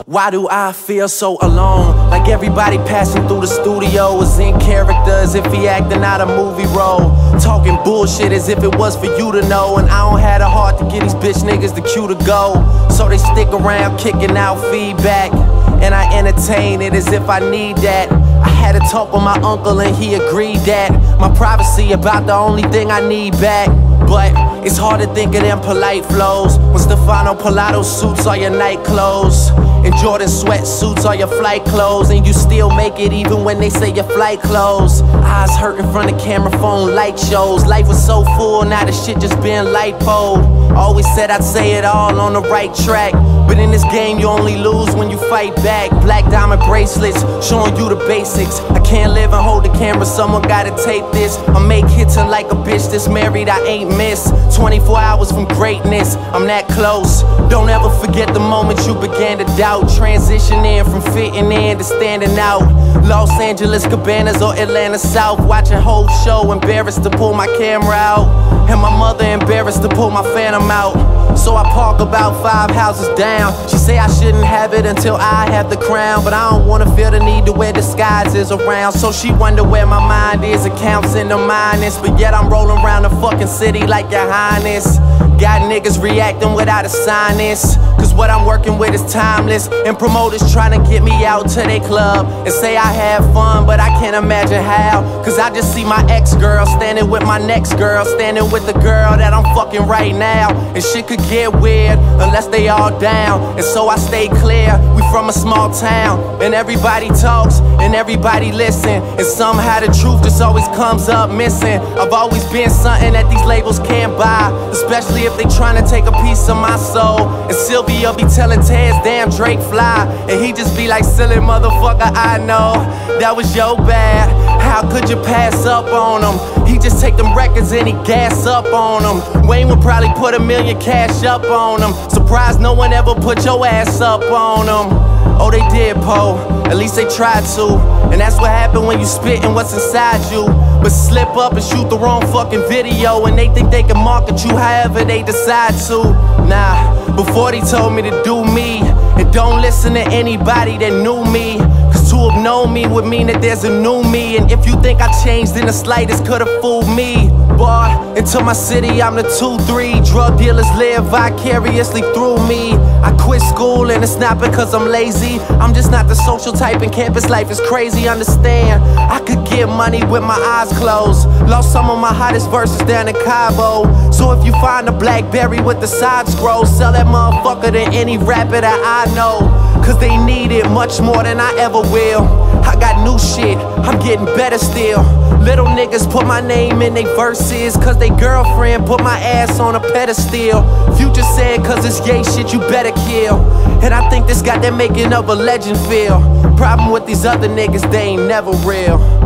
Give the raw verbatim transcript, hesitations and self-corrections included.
Why do I feel so alone? Like everybody passing through the studio is in character, as if he acting out a movie role. Talking bullshit as if it was for you to know. And I don't have the heart to get these bitch niggas the cue to go. So they stick around kicking out feedback, and I entertain it as if I need that. I had a talk with my uncle and he agreed that my privacy about the only thing I need back. But it's hard to think of them polite flows when Stefano Pilato suits all your night clothes, and Jordan sweatsuits all your flight clothes, and you still make it even when they say your flight closed. Eyes hurt in front of camera phone light shows. Life was so full, now the shit just been lipoed. Always said I'd say it all on the right track, but in this game you only lose when you fight back. Black diamond bracelets showing you the basics. I can't live and hold the camera, someone gotta tape this. I make hits and like a bitch that's married I ain't miss. Twenty-four hours from greatness, I'm that close. Don't ever forget the moment you began to doubt. Transitioning from fitting in to standing out. Los Angeles Cabanas or Atlanta South, watching whole show, embarrassed to pull my camera out, and my mother embarrassed to pull my Phantom out. So I park about five houses down. She say I shouldn't have it until I have the crown, but I don't wanna feel the need to wear disguises around. So she wonder where my mind is, accounts in the minus, but yet I'm rolling around the fucking city like your highness. Got niggas reacting without a sinus, cause what I'm working with is timeless. And promoters trying to get me out to their club and say I have fun, but I can't imagine how. Cause I just see my ex-girl standing with my next girl, standing with the girl that I'm fucking right now. And shit could get weird unless they all down, and so I stay clear. We from a small town, and everybody talks and everybody listen, and somehow the truth just always comes up missing. I've always been something that these labels can't buy, especially if they tryna take a piece of my soul. And Sylvia be telling Tez, damn Drake fly, and he just be like, silly motherfucker, I know that was your bad. How could you pass up on him? He just take them records and he gas up on them. Wayne would probably put a million cash up on him. Surprised no one ever put your ass up on him. Oh, they did, Poe, at least they tried to. And that's what happened when you spittin' what's inside you. But slip up and shoot the wrong fucking video, and they think they can market you however they decide to. Nah, before they told me to do me, and don't listen to anybody that knew me, cause to have known me would mean that there's a new me. And if you think I changed in the slightest, could've fooled me. Boy, into my city I'm the two three. Drug dealers live vicariously through me. I quit school and it's not because I'm lazy, I'm just not the social type, and campus life is crazy, understand. I could get money with my eyes closed. Lost some of my hottest verses down in Cabo. So if you find a Blackberry with the side scroll, sell that motherfucker to any rapper that I know, cause they need it much more than I ever will. I got new shit, I'm getting better still. Little niggas put my name in they verses cause they girlfriend put my ass on a pedestal. Future said cause it's gay shit you better kill, and I think this got that making of a legend feel. Problem with these other niggas, they ain't never real.